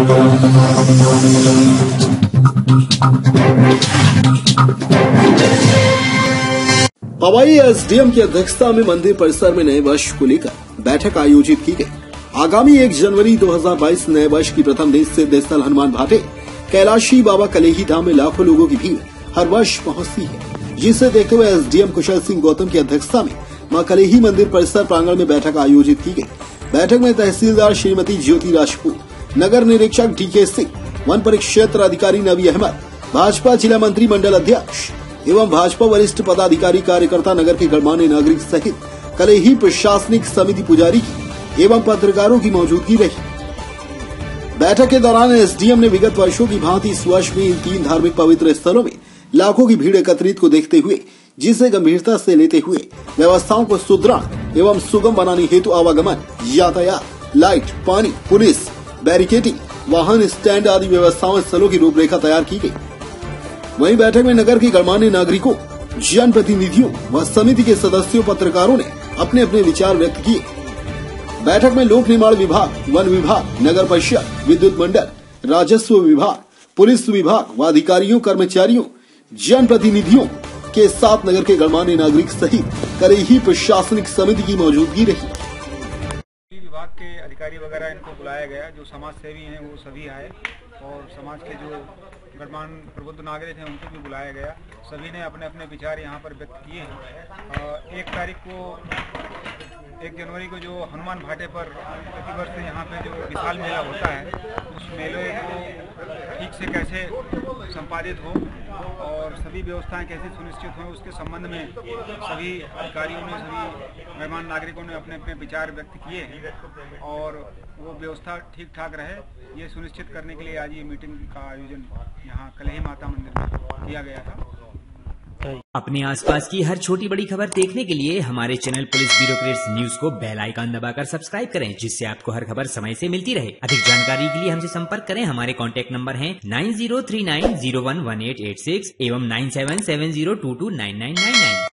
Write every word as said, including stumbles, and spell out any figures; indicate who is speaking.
Speaker 1: पवाई SDM की अध्यक्षता में मंदिर परिसर में नए वर्ष को लेकर बैठक आयोजित की गई। आगामी एक जनवरी दो हज़ार बाईस नए वर्ष की प्रथम दिन सिद्ध स्थल हनुमान भाटे कैलाशी बाबा कलेही धाम में लाखों लोगों की भीड़ हर वर्ष पहुंचती है, जिसे देखते हुए एसडीएम कुशल सिंह गौतम की अध्यक्षता में मां कलेही मंदिर परिसर प्रांगण में बैठक आयोजित की गई। बैठक में तहसीलदार श्रीमती ज्योति राजपूत, नगर निरीक्षक डी के सिंह, वन परिक्षेत्र अधिकारी नबी अहमद, भाजपा जिला मंत्री मंडल अध्यक्ष एवं भाजपा वरिष्ठ पदाधिकारी कार्यकर्ता, नगर के गणमान्य नागरिक सहित कलेही प्रशासनिक समिति पुजारी की एवं पत्रकारों की मौजूदगी रही। बैठक के दौरान एसडीएम ने विगत वर्षों की भांति इस वर्ष में इन तीन धार्मिक पवित्र स्थलों में लाखों की भीड़ एकत्रित को देखते हुए, जिसे गंभीरता से लेते हुए व्यवस्थाओं को सुदृढ़ एवं सुगम बनाने हेतु आवागमन, यातायात, लाइट, पानी, पुलिस, बैरिकेडिंग, वाहन स्टैंड आदि व्यवस्थाओं स्थलों की रूपरेखा तैयार की गई। वहीं बैठक में नगर के गणमान्य नागरिकों, जनप्रतिनिधियों व समिति के सदस्यों, पत्रकारों ने अपने अपने विचार व्यक्त किए। बैठक में लोक निर्माण विभाग, वन विभाग, नगर परिषद, विद्युत मंडल, राजस्व विभाग, पुलिस विभाग व अधिकारियों, कर्मचारियों, जनप्रतिनिधियों के साथ नगर के गणमान्य नागरिक सहित कलेही प्रशासनिक समिति की मौजूदगी रही।
Speaker 2: विभाग के अधिकारी वगैरह इनको बुलाया गया, जो समाज सेवी हैं वो सभी आए और समाज के जो गणमान्य प्रबुद्ध नागरिक हैं उनको भी बुलाया गया। सभी ने अपने अपने विचार यहाँ पर व्यक्त किए हैं। एक तारीख को एक जनवरी को जो हनुमान भाटे पर प्रतिवर्ष यहाँ पे जो विशाल मेला होता है, उस मेले को ठीक से कैसे संपादित हो और सभी व्यवस्थाएं कैसे सुनिश्चित हों, उसके संबंध में सभी अधिकारियों ने, सभी मेहमान नागरिकों ने अपने अपने विचार व्यक्त किए हैं और वो व्यवस्था ठीक ठाक रहे, ये सुनिश्चित करने के लिए आज ये मीटिंग का आयोजन यहाँ कलेही माता मंदिर में किया गया था।
Speaker 3: अपने आसपास की हर छोटी बड़ी खबर देखने के लिए हमारे चैनल पुलिस ब्यूरोक्रेट्स न्यूज को बेल आइकन दबाकर सब्सक्राइब करें, जिससे आपको हर खबर समय से मिलती रहे। अधिक जानकारी के लिए हमसे संपर्क करें। हमारे कॉन्टैक्ट नंबर हैं nine zero three nine zero one one eight eight six एवं nine seven seven zero two two nine nine nine nine.